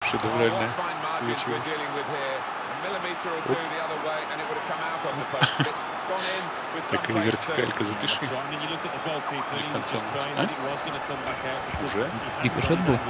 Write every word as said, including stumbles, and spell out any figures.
шедевральная получилась. Оп. Такая вертикалька, запиши. И в конце, а? Уже? Рикошет был?